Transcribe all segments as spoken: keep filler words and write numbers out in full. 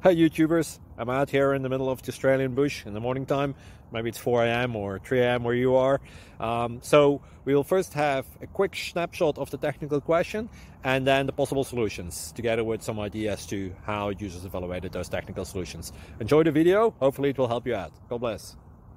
YouTubers. I'm out here in the middle of the Australian bush in the morning time. Maybe it's four A M or three A M where you are. Um, so we will first have a quick snapshot of the technical question and then the possible solutions, together with some ideas to how users evaluated those technical solutions. Enjoy the video. Hopefully it will help you out. God bless.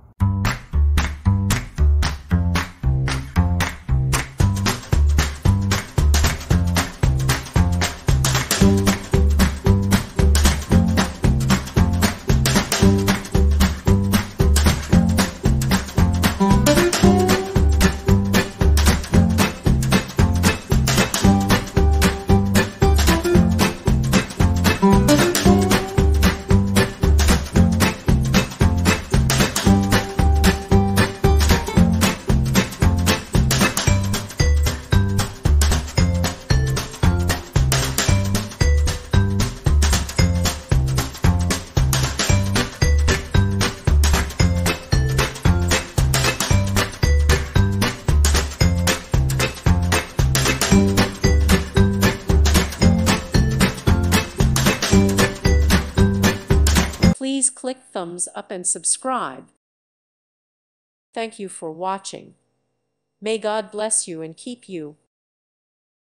Please click thumbs up and subscribe. Thank you for watching. May God bless you and keep you.